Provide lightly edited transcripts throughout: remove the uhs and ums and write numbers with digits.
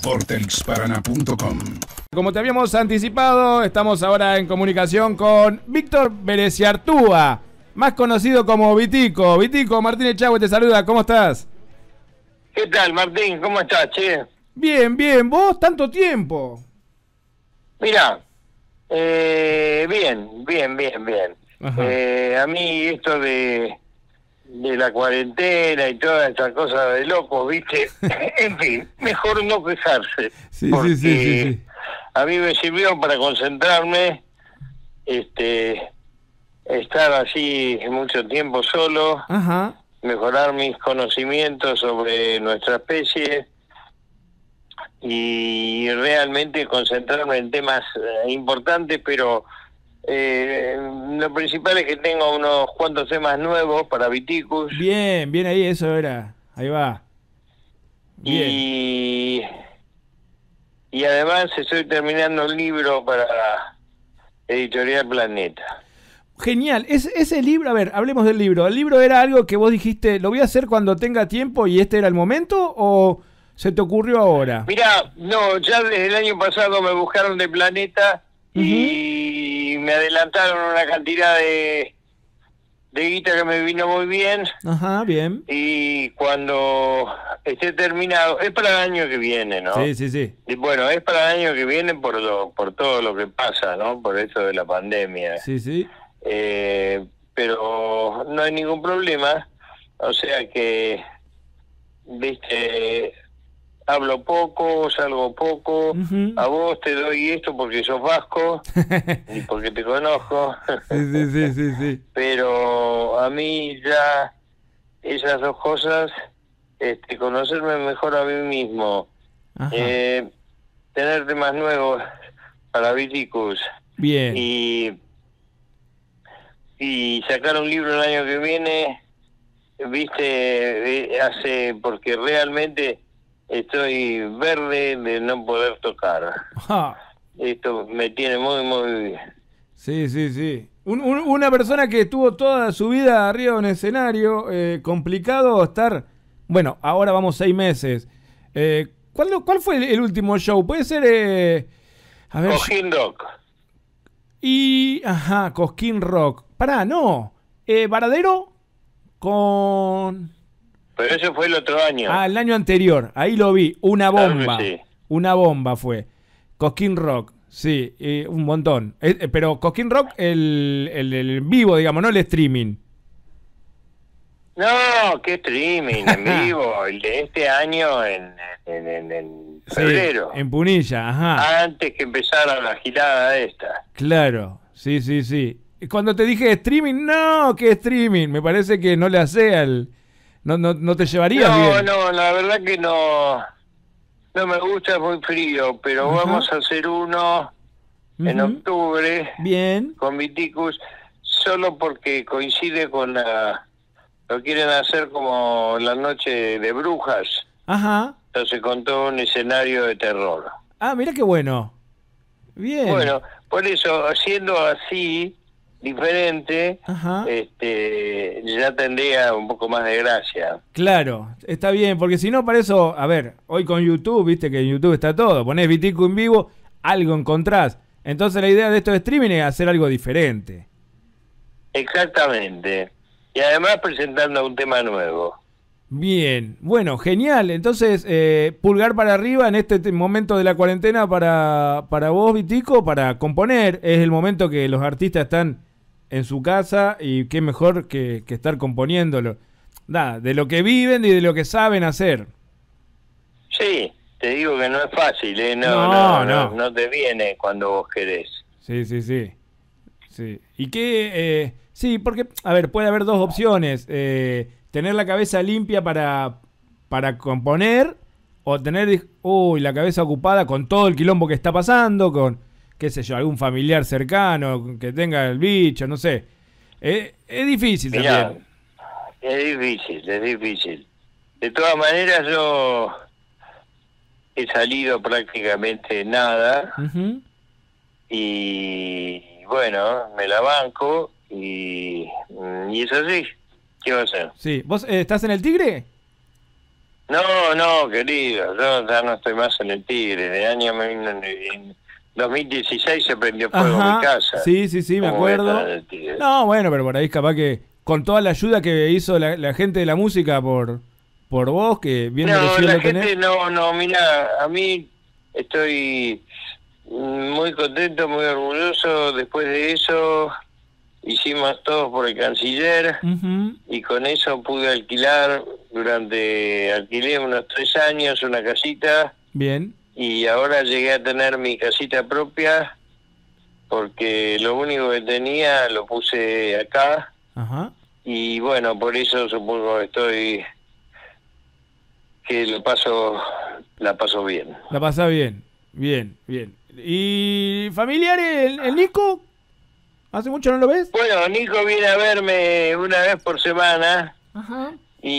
vortexparaná.com. Como te habíamos anticipado, estamos ahora en comunicación con Víctor Bereciartúa, más conocido como Vitico. Vitico, Martín Echagüe te saluda, ¿cómo estás? ¿Qué tal, Martín? ¿Cómo estás, che? Bien, bien, ¿vos? Tanto tiempo. Mirá, bien. A mí esto de la cuarentena y toda esta cosa de locos, ¿viste? En fin, mejor no quejarse. Sí. A mí me sirvió para concentrarme, estar así mucho tiempo solo, Ajá. mejorar mis conocimientos sobre nuestra especie y realmente concentrarme en temas importantes, pero lo principal es que tengo unos cuantos temas nuevos para Viticus. Bien ahí, eso era. Ahí va. Bien. Y además estoy terminando un libro para Editorial Planeta. Genial, ese libro, a ver, hablemos del libro. ¿El libro era algo que vos dijiste, lo voy a hacer cuando tenga tiempo y este era el momento, o se te ocurrió ahora? Mirá, no, ya desde el año pasado me buscaron de Planeta y me adelantaron una cantidad de guita que me vino muy bien. Ajá, bien. Y cuando esté terminado, es para el año que viene, ¿no? Sí. Y bueno, es para el año que viene por todo lo que pasa, ¿no? Por eso de la pandemia. Sí. Pero no hay ningún problema, o sea que, viste, hablo poco, salgo poco, a vos te doy esto porque sos vasco y porque te conozco. Sí. Pero a mí ya esas dos cosas, conocerme mejor a mí mismo, tener temas nuevos para Viticus y sacar un libro el año que viene, viste, porque realmente estoy verde de no poder tocar. Esto me tiene muy... Sí. Una persona que estuvo toda su vida arriba de un escenario, complicado estar... Bueno, ahora vamos 6 meses. ¿Cuál fue el último show? Puede ser... a ver, Cosquín Rock. Cosquín Rock. Pará, no. Varadero con... Pero eso fue el otro año. El año anterior. Ahí lo vi. Una bomba. Claro que sí. Una bomba fue. Cosquín Rock. Sí, un montón. Pero Cosquín Rock, el vivo, digamos, no el streaming. No, qué streaming, en vivo. El de este año en febrero. Sí, en Punilla, ajá. Antes que empezara la girada esta. Claro, sí. Cuando te dije streaming, no, ¿qué streaming? Me parece que no le hace al... No te llevarías bien. No, la verdad que no me gusta, es muy frío, pero vamos a hacer uno en octubre. Bien. Con Viticus, solo porque coincide con lo quieren hacer como la noche de brujas. Ajá. Entonces con todo un escenario de terror. Mira qué bueno. Bien. Bueno, por eso, haciendo así, diferente, ya tendría un poco más de gracia. Claro, está bien, porque si no, para eso, a ver, hoy con YouTube, viste que en YouTube está todo, ponés Vitico en vivo, algo encontrás. Entonces la idea de esto de streaming es hacer algo diferente. Exactamente. Y además presentando un tema nuevo. Bien, bueno, genial. Entonces, pulgar para arriba en este momento de la cuarentena para vos, Vitico, para componer. Es el momento que los artistas están en su casa y qué mejor que estar componiéndolo. Nada, de lo que viven y de lo que saben hacer. Sí, te digo que no es fácil, ¿eh? No te viene cuando vos querés. Sí. Y que, sí, porque, a ver, puede haber dos opciones. Tener la cabeza limpia para componer, o tener la cabeza ocupada con todo el quilombo que está pasando, con, qué sé yo, algún familiar cercano que tenga el bicho, no sé. Es difícil. Mirá, también. Es difícil. De todas maneras, yo he salido prácticamente nada, y bueno, me la banco, y es así. ¿Qué va a hacer? Sí. ¿Vos estás en el Tigre? No, no, querido, yo ya no estoy más en el Tigre. En 2016 se prendió fuego mi Ajá, casa. sí, sí, sí, me ¿Cómo voy a estar acuerdo. en el Tigre? No, bueno, pero por ahí capaz que con toda la ayuda que hizo la gente de la música por vos, que bien No, merecido la lo tenés. gente no, mira, a mí estoy muy contento, muy orgulloso. Después de eso hicimos todo por el canciller Ujú, y con eso pude alquilé unos 3 años una casita bien, y ahora llegué a tener mi casita propia porque lo único que tenía lo puse acá ajá. y bueno, por eso supongo que la paso bien. La pasás bien, bien, bien. ¿Y familiar el Nico? ¿Hace mucho no lo ves? Bueno, Nico viene a verme una vez por semana Ajá.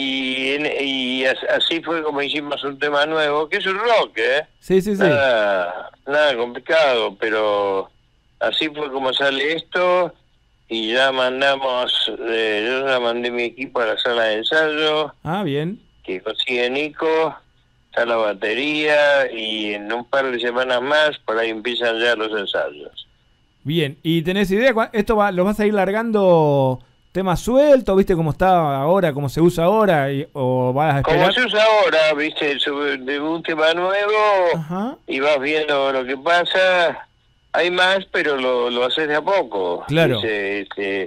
así fue como hicimos un tema nuevo, que es un rock, ¿eh? Sí, sí, sí. Nada complicado, pero así fue como sale esto y ya yo ya mandé mi equipo a la sala de ensayo, Ah, bien. que consigue Nico, está la batería y en un par de semanas más por ahí empiezan ya los ensayos. Bien. ¿Y tenés idea? ¿Lo vas a ir largando temas sueltos? ¿Viste cómo está ahora, cómo se usa ahora? ¿O vas a Como esperar? se usa ahora, viste, de un tema nuevo Ajá. y vas viendo lo que pasa, hay más, pero lo haces de a poco, Claro. dice,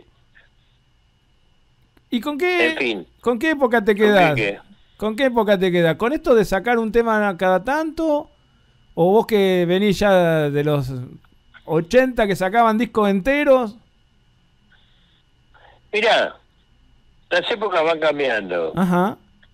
¿Y con en qué, fin, con qué época te ¿con quedás? qué? ¿Con qué época te quedás? ¿Con esto de sacar un tema cada tanto? ¿O vos que venís ya de los 80 que sacaban discos enteros? Mirá, las épocas van cambiando. Ajá.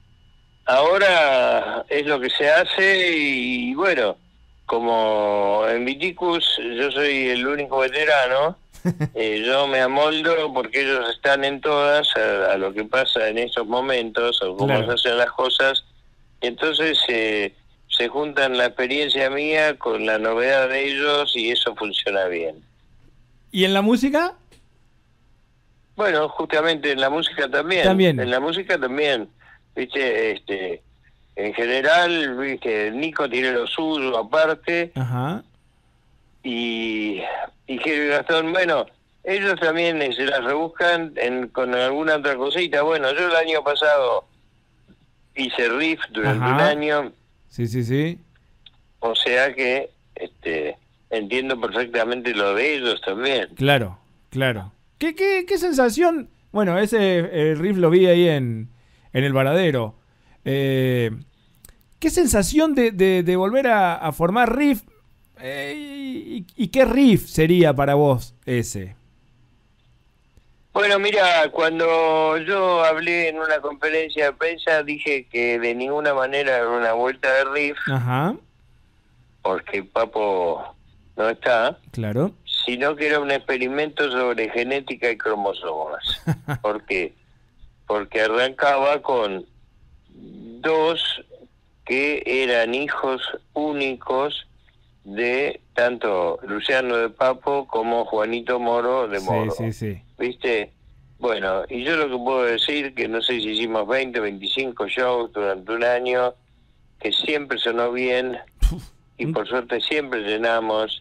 Ahora es lo que se hace y bueno, como en Viticus yo soy el único veterano, yo me amoldo porque ellos están en todas a lo que pasa en estos momentos o cómo se Claro. hacen las cosas. Y entonces se juntan la experiencia mía con la novedad de ellos y eso funciona bien. ¿Y en la música? Bueno, justamente en la música también, También. viste, en general, viste, Nico tiene lo suyo aparte Ajá. y, y Gero y Gastón, bueno, ellos también se las rebuscan con alguna otra cosita. Bueno, yo el año pasado hice riff durante un Ajá. año, Sí, sí, sí. o sea que entiendo perfectamente lo de ellos también. Claro, claro. ¿Qué sensación? Bueno, ese riff lo vi ahí en el Varadero. Eh, ¿Qué sensación de volver a formar riff? ¿Y qué riff sería para vos ese? Bueno, mira, cuando yo hablé en una conferencia de prensa dije que de ninguna manera era una vuelta de riff, Ajá, porque Papo no está, claro. sino que era un experimento sobre genética y cromosomas. ¿Por qué? Porque arrancaba con dos que eran hijos únicos de tanto Luciano de Papo como Juanito Moro de Sí, Moro. sí, sí. ¿Viste? Bueno, y yo lo que puedo decir, que no sé si hicimos 20, 25 shows durante un año, que siempre sonó bien y por suerte siempre llenamos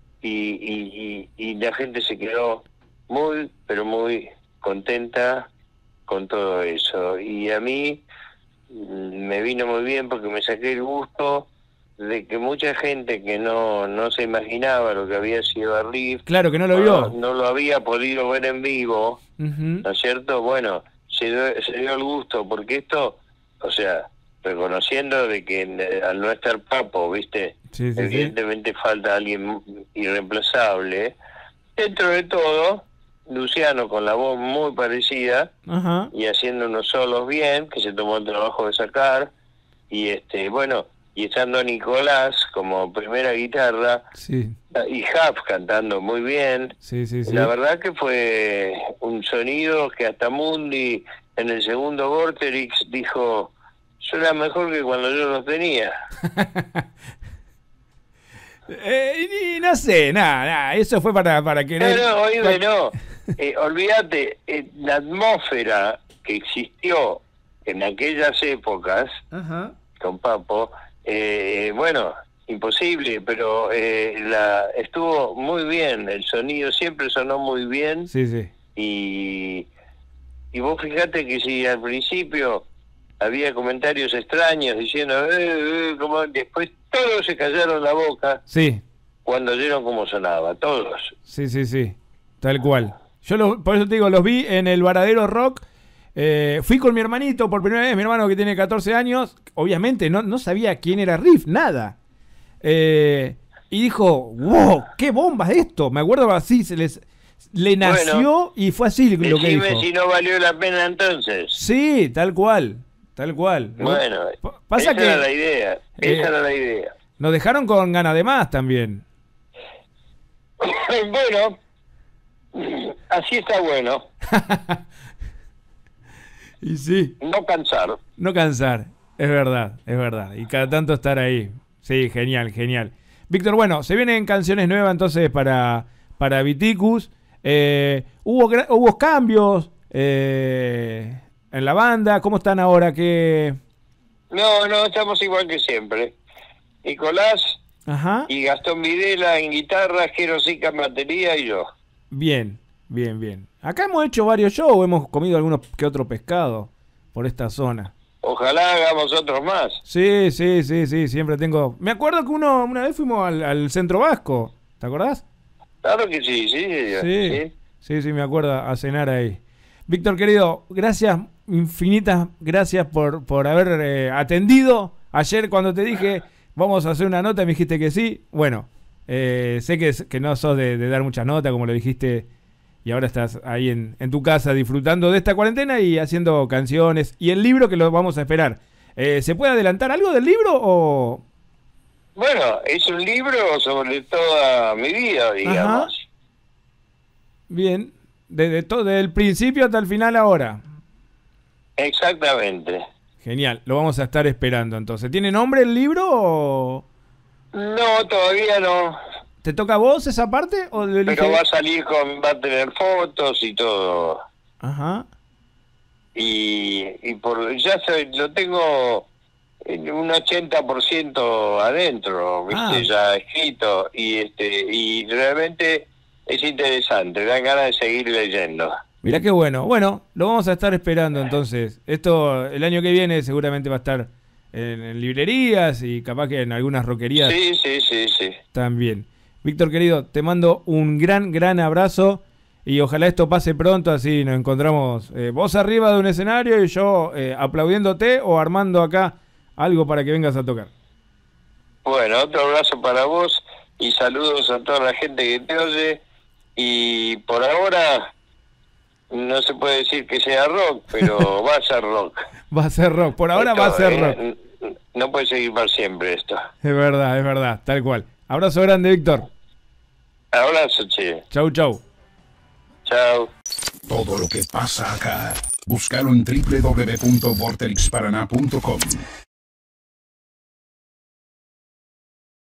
y la gente se quedó muy, pero muy contenta con todo eso. Y a mí me vino muy bien porque me saqué el gusto de que mucha gente que no se imaginaba lo que había sido Arlif, Claro que no lo o vio. no lo había podido ver en vivo, Ujú. ¿no es cierto? Bueno, se dio el gusto, porque esto, o sea, reconociendo de que al no estar Papo, ¿viste? Sí, sí, sí. Evidentemente falta alguien irreemplazable. Dentro de todo, Luciano con la voz muy parecida Ajá. y haciendo unos solos bien, que se tomó el trabajo de sacar, y bueno, y estando Nicolás como primera guitarra, Sí, y Huff cantando muy bien. sí, sí, sí. La verdad que fue un sonido que hasta Mundi en el segundo Vorterix dijo, suena mejor que cuando yo los tenía. Y no sé, nada, eso fue para querer. Oíme, no. Olvídate, la atmósfera que existió en aquellas épocas, Ajá. con Papo, bueno, imposible, pero estuvo muy bien, el sonido siempre sonó muy bien, Sí, sí. y vos fijate que si al principio había comentarios extraños diciendo, como después todos se callaron la boca Sí, cuando oyeron cómo sonaba, todos. sí, sí, sí. Tal cual. Por eso te digo, los vi en el Varadero Rock. Fui con mi hermanito por primera vez, mi hermano que tiene 14 años. Obviamente no sabía quién era Riff, nada. Y dijo, wow, qué bomba es esto. Me acuerdo así, le nació, bueno, y fue así lo que dijo. Si no valió la pena entonces. Sí, tal cual, tal cual. Bueno, esa era la idea, esa era la idea. Nos dejaron con ganas de más también. Bueno, así está bueno. Y sí. No cansar. No cansar, es verdad, es verdad. Y cada tanto estar ahí. Sí, genial, genial. Víctor, bueno, se vienen canciones nuevas entonces para Viticus. Hubo cambios en la banda. ¿Cómo están ahora? No, estamos igual que siempre. Nicolás, ajá, y Gastón Videla en guitarra, Jero Sica en batería y yo. Bien, bien, bien. Acá hemos hecho varios shows, hemos comido algunos que otro pescado por esta zona. Ojalá hagamos otros más. Sí, siempre tengo... Me acuerdo que una vez fuimos al Centro Vasco, ¿te acordás? Claro que sí. Sí, me acuerdo, a cenar ahí. Víctor, querido, gracias, infinitas gracias por haber atendido. Ayer cuando te dije, vamos a hacer una nota, me dijiste que sí. Bueno, sé que no sos de dar muchas notas, como lo dijiste, y ahora estás ahí en tu casa disfrutando de esta cuarentena y haciendo canciones. Y el libro que lo vamos a esperar. ¿Se puede adelantar algo del libro o...? Bueno, es un libro sobre toda mi vida, digamos. Ajá. Bien, desde el principio hasta el final ahora. Exactamente. Genial, lo vamos a estar esperando entonces. ¿Tiene nombre el libro o...? No, todavía no. ¿Te toca a vos esa parte? ¿O pero va a salir va a tener fotos y todo. Ajá. Y lo tengo en un 80% adentro, ¿viste? Ya escrito, y realmente es interesante, dan ganas de seguir leyendo. Mirá qué bueno. Bueno, lo vamos a estar esperando entonces. Esto el año que viene seguramente va a estar en librerías y capaz que en algunas roquerías. Sí. También. Víctor, querido, te mando un gran abrazo y ojalá esto pase pronto, así nos encontramos vos arriba de un escenario y yo aplaudiéndote o armando acá algo para que vengas a tocar. Bueno, otro abrazo para vos y saludos a toda la gente que te oye, y por ahora no se puede decir que sea rock, pero va a ser rock. Va a ser rock, por ahora va a ser rock. No puede seguir para siempre esto. Es verdad, tal cual. Abrazo grande, Víctor. Abrazo, che. Chau. Chau. Todo lo que pasa acá, búscalo en www.vortexparaná.com.